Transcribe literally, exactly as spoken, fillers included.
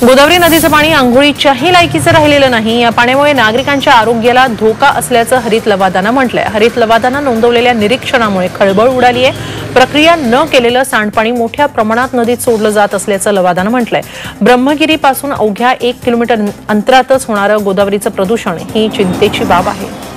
गोदावरी नदीचं पाणी अंघोळीच्याही लायकीचं राहिलेलं नाही। या पाण्यामुळे नागरिकांच्या आरोग्याला धोका असल्याचं हरित लवादानं म्हटलंय। हरित लवादानं नोंदवलेल्या निरीक्षणामुळे खळबळ उडाली आहे। प्रक्रिया न केलेलं सांडपाणी मोठ्या प्रमाणात नदीत सोडलं जात असल्याचं लवादानं म्हटलंय। ब्रह्मगिरीपासून अवघ्या एक किलोमीटर अंतरातच होणारं गोदावरीचं प्रदूषण ही चिंतेची बाब आहे।